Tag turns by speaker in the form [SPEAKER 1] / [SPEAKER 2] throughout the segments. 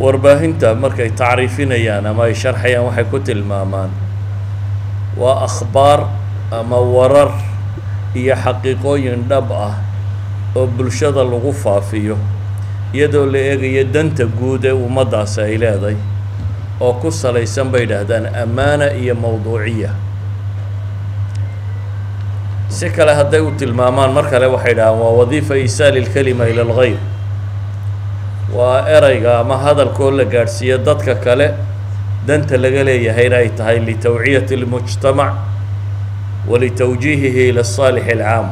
[SPEAKER 1] warbaahinta markay tacriifinayaan ama ay sharxayaan waxay ku tilmaamaan waa akhbaar ama warar iyo xaqiiqooyin dhab ah oo bulshada lagu faafiyo iyadoo la eegayo danta guud ee ummaddaasi ay leedahay oo ku salaysan bay yidhaahdaan ammaana iyo mawduuciya si kale hadday u tilmaamaan mar kale waxay dhahaan waa wadiifa isaali lkalima ila alghayr waa erayga ama hadalkoo la gaadhsiiyo dadka kale danta laga leeyahayna ay tahay litawciyati اlmujtamac walitawjiihihi ila الصaalix اlcaam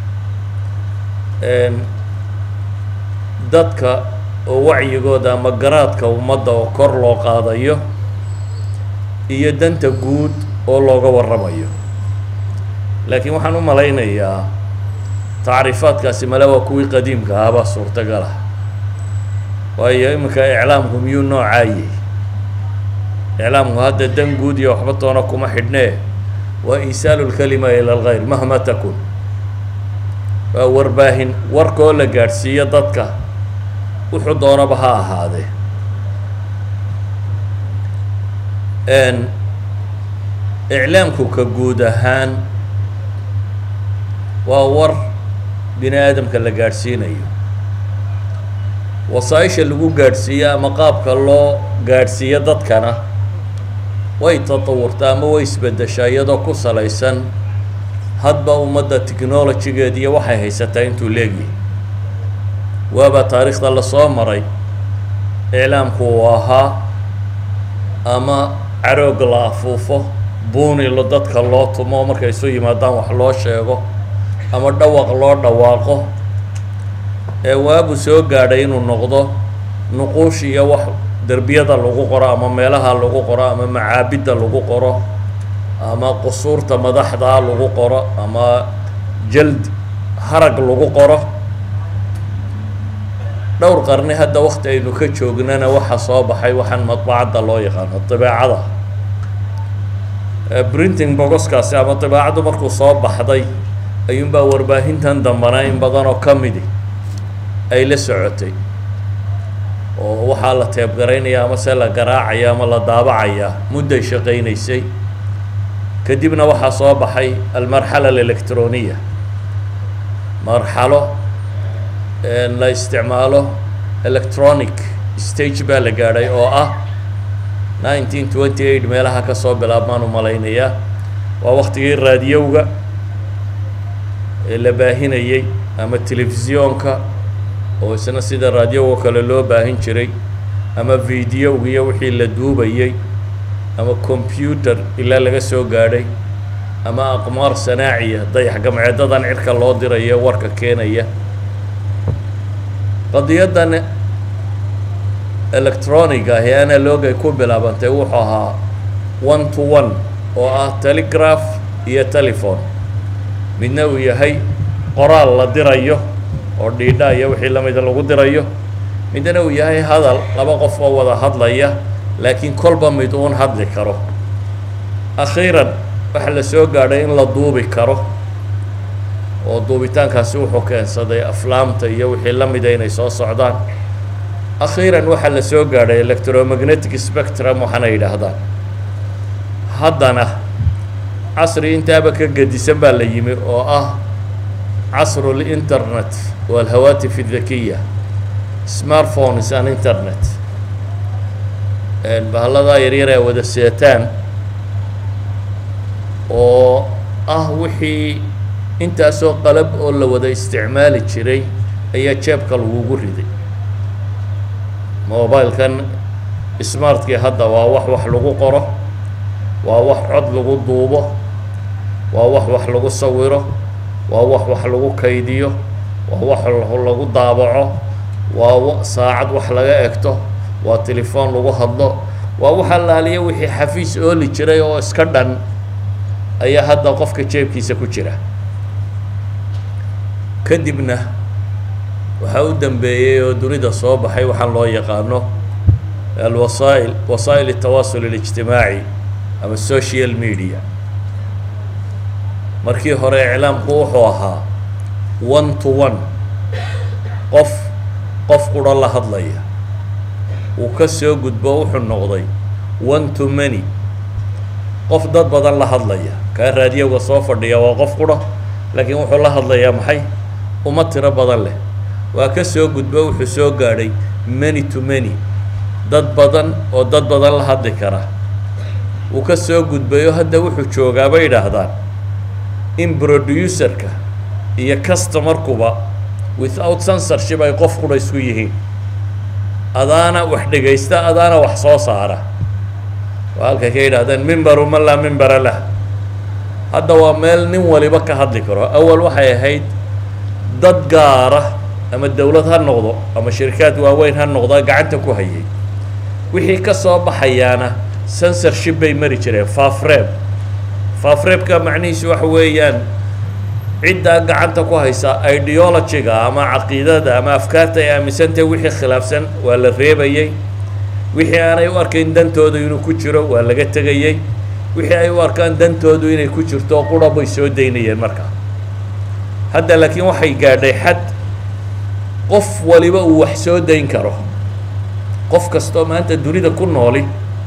[SPEAKER 1] dadka oo wacyigooda ama garaadka ummadda oo kor loo qaadayo iyo danta guud oo looga warramayo laakiin waxaan u malaynayaa tacriifaadkaasi male waa kuwii qadiimka ahaabaa suurtagal ah waayo iminka iclaamku miyuu noocaayey iclaamku hadda dan guud iyo waxba toona kuma xidhnee waa iisaalu lkalima ila alghayr mahma takun waa warbaahin warkoo la gaadhsiiyo dadka wuxuu doonaba ha ahaadee iclaamku ka guud ahaan waa war bini aadamka la gaadhsiinayo wasaaisha lagu gaadhsiiyo ama qaabka loo gaadhsiiyo dadkana way tatawurtaa ama way isbeddeshaa iyadoo ku salaysan hadba ummadda technologygeed iyo waxay haysataa intuu leegyahay waaba taariikhda lasoo maray iclaamku uu ahaa ama caroog la afuufo buunilo dadka loo tumo markay isu yimaadaan wax loo sheego ama dhawaq loo dhawaaqo ee waabu soo gaadhay inuu noqdo nuquush iyo wax derbiyada lagu qoro ama meelaha lagu qoro ama macaabidda lagu qoro ama qusuurta madaxda lagu qoro ama jald harag lagu qoro dhowr qarni hadda waqti aynu ka joognana waxa soo baxay waxaan madbacadda loo yaqaano tibaacada printing bogoskaasi ama tibaacaddu markuu soo baxday ayuunbaa warbaahintan dambana in badan oo ka midi ay la socotay oo waxaa la teebgaraynaya ama se la garaacaya ama la daabacayaa mudday shaqaynaysay kadibna waxaa soo baxay almarxala alectroniya marxalo la isticmaalo electronic stage baa la gaadhay oo ah 1928 meelaha ka soo bilaabmaan u malaynayaa waa waqtigii raadiyowga ee la baahinayay ama telefisyoonka oo isna sida raadiyowga kale loo baahin jiray ama videowga iyo wixii la duubayay ama computer ilaa laga soo gaadhay ama aqmaar sanaaciya dayax gamceedadan cirka loo dirayo warka keenaya qadiyadan electroniga ah ee analog ay ku bilaabantay wuxuu ahaa 1 to 1 oo ah telegraph iyo telephone midna uu yahay qoraal la dirayo oo dhiidha iyo wixii lamida lagu dirayo midna uu yahay hadal laba qof oo wada hadlaya laakiin kolba mid uun hadli karo akhiiran waxa la soo gaadhay in la duubi karo oo duubitaankaasi wuxuu keensaday aflaamta iyo wixii lamida inay soo socdaan akhiiran waxa la soo gaadhay electromagnetic spectrum waxaana yidhaahdaan haddana casri intaaba ka gedisan baa la yimi oo ah casru linternet walhawaatif الdakiya smartphones and internet bahalladaa yaryar ee wada seetaan oo ah wixii intaasoo qalab oo la wada isticmaali jiray ayaa jeebka lagugu riday mobilkan smartkii hadda waa wax lagu qoro waa wax cod lagu duubo waa wax lagu sawiro waa wax lagu kaydiyo waa wax lagu daabaco waa saacad wax laga egto waa telefoon lagu hadlo waa waxa laaliya wixii xafiis ooli jiray oo iska dhan ayaa hadda qofka jeebkiisa ku jira kadibna waxaa u dambeeyey oo dunida soo baxay waxaan loo yaqaano wasaa'il التواصل الاجتماعي ama social media markii hore iclaamku wuxuu ahaa 1 to 1 qof qura la hadlaya وكسو قدبو وحو النقضي one to many قف ضد بدن لهضليا كان راديو وصوفر ديا وقف قرى لكن وحو لهضليا محي ومطر بدن له وكسو قدبو وحو سو قاري many to many ضد بدن وضد بدن لهضلي كرا وكسو قدبو هدا وحو جوغا بيدا هدان in producer ka iyo customer kuba without censorship ay qof qura isku yihiin adana wax dhageysta adana wax soo saara walka ka yiraahdaan minbaru ma la minbara la hadda waa meel nin waliba ka hadli karo awal waxay ahayd dad gaara ama dawlad ha noqdo ama shirkad waaweyn ha noqdo gacanta ku hayay wixii ka soo baxayana censorship bay mari jireen فافريبكا معنيش وحويان عدة قعنتا كوهيسا ايديولوجيغا اما عقيدة اما افكارتا يا مسنتا وحي خلافسن ولا ريبايي وحي انا يواركين دانتودو ينو كجرو ولا قتغيي وحي اي واركان دانتودو ينو كجرتو قرابو يسو دينيين مركا هذا لكن وحي قادي حد قف وليبا وحسو دين كارو قف كستو ما انت دوريدا كون نولي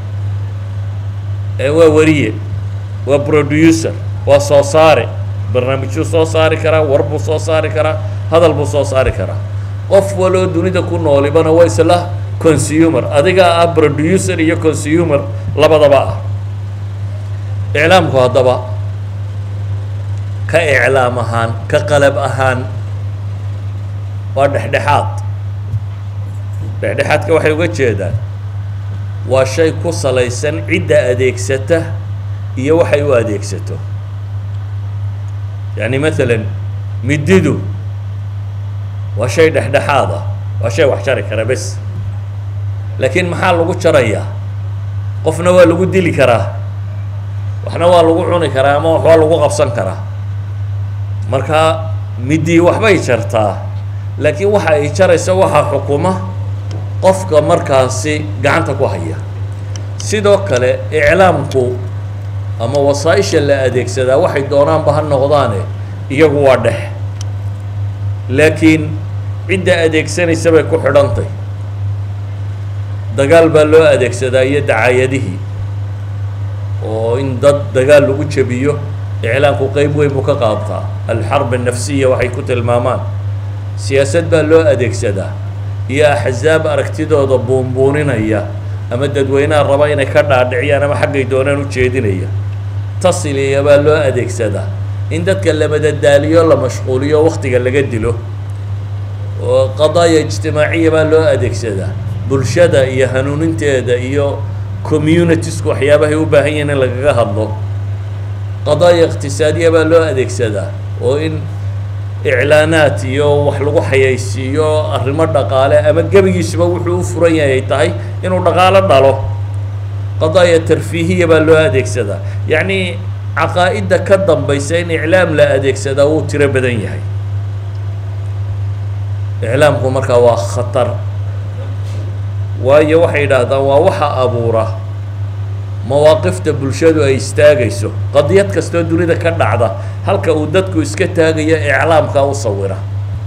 [SPEAKER 1] ايوا وريه وبروديوسر وصوصاري برنامج صوصاري كرا وربو صوصاري كرا هذا البو صوصاري كرا قف ولو دونيدا كون نولي بنا ويسلا كونسيومر اديغا بروديوسر يا كونسيومر لبدا با اعلامكو هدبا كاعلام اهان كقلب اهان ودحدحات دحدحات waxay uga jeedaan waa shay ku salaysan cida adeegsata iyo waxay u adeegsato yani مثلا mididu waa shay dhaxdhaxaada waa shay wax jari kara bas laakiin maxaa lagu jaraya qofna waa lagu dili karaa waxna waa lagu cuni karaa ama wax waa lagu qabsan karaa marka midi waxbay jartaa laakiin waxa ay jarayso waxa xukuma qofka markaasi gacanta ku haya sidoo kale iclaamku ama wasaa'isha la adeegsadaa waxay doonaan ba han noqdaane iyagu waa dhex laakiin cidda adeegsanaysa bay ku xidhantay dagaal baa loo adeegsadaa iyo dacaayadihii oo in dad dagaal lagu jabiyo iclaamku qayb weyn buu ka qaabtaa alxarb annafsiya waxay ku tilmaamaan siyaasad baa loo adeegsadaa iyo axzaab aragtidooda buunbuuninaya ama dadweynaha raba inay ka dhaadhiciyaan ama xaggay doonaan u jeedinaya تصلي يبقى له أديك سدا إن دتك لما داليو لا مشغولية وقت قال لك دلو وقضايا اجتماعية بقى له أديك سدا برشدة يهانون انت دا إيو كوميونيتيز كو حيابه يوباهين لك هضو قضايا اقتصادية بقى له أديك سدا وإن إعلانات يو وحلقو حيايسي يو الرمار دقالة أما قبل يسبا وحلو فريا يتاي إنو دقالة دالو قضايا ترفيهية بقى له أديك سدا يعني عقائد كدن بيسين إعلام لا أديك سدا وترى بدن يحي إعلام هو مركا وخطر وهي وحي هذا ووحى أبوره مواقف تبلشدو أي استاجيسو قضية كستو دوريدا كدعدا هل كودتكو اسكتاجية إعلام كاوصورة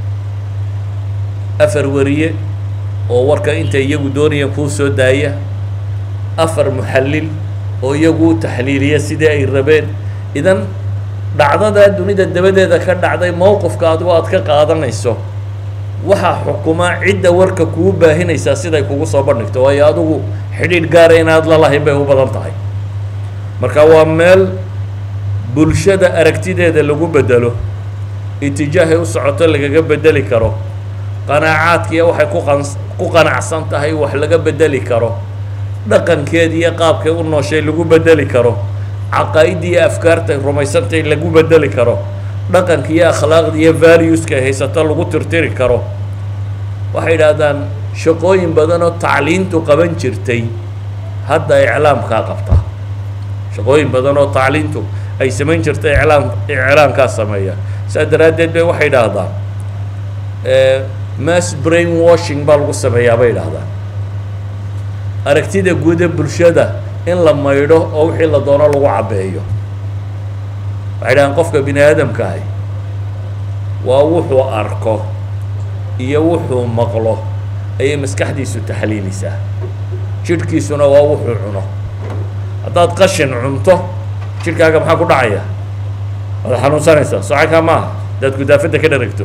[SPEAKER 1] أفرورية ووركا أنت يجو دوري يكوسو داية أفر محلل ويجو تحليلية سيدة الربين إذن دعدا دونيدا دبدا كدعدا موقف كادوات كقادنيسو waxa xukuma cida warka ku baahinaysa sida ay kugu soo bandhigto way adigu xidhiid gaar ah inaad la lahayn bay u badan tahay marka waa meel bulshada aragtideeda lagu bedelo itijaaha u socoto laga bedeli karo qanaacadkiya waxay ku qanacsan tahay wax laga bedeli karo dhaqankeedii iyo qaabkay u nooshay lagu bedeli karo aqaayidii afkaarta rumaysantay lagu bedeli karo dhaqanka iyo akhlaaqda iyo valueska haysta lagu tirtiri karo waxay yiraahdaan shaqooyin badan oo tacliintu qaban jirtay hadda iclaamka qabta shaqooyin badan oo tacliintu ay sameyn jirtay iclaamka sameeya sadaradeed bay waxay yiraahdaan mass brainwashing baa lagu sameeyaa bay yiraahdaan aragtida guud ee bulshada in la maydho oo wixii la doono lagu cabeeyo waxaan qofka bini aadamka ah waa wuxuu arko iyo wuxuu maqlo ay maskaxdiisu taxliilisaa jidhkiisuna waa wuxuu cuno. haddaad qashin cunto jidhkaaga maxaa ku dhacaya? waad xanuunsanaysaa, socakaa maaha haddaad gudaafadda ka dharagto.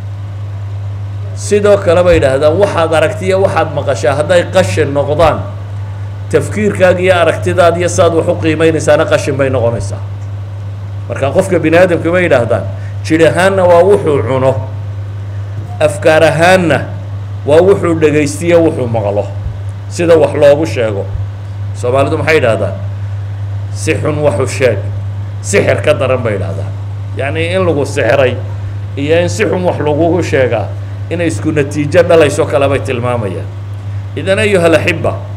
[SPEAKER 1] sidoo kale bay yidhaahdaan waxaad aragtiya waxaad maqashaa hadday qashin noqdaan tafkiirkaaga iyo aragtidaada iyo saad wax u qiimaynaysaana qashin bay noqonaysaa. marka qofka bini aadamka bay yidhaahdaan jidh ahaanna waa wuxuu cuno, afkaar ahaanna waa wuxuu dhegaystiyo wuxuu maqlo, sida wax loogu sheego. soomaalidu maxay yidhahdaan si xun waxu sheeg sixir ka daran bay yidhahdaan. yacni in lagu sixiray iyo in si xun wax lagugu sheegaa inay isku natiijo dhalayso kale bay tilmaamayaan. idan ayuha alaxiba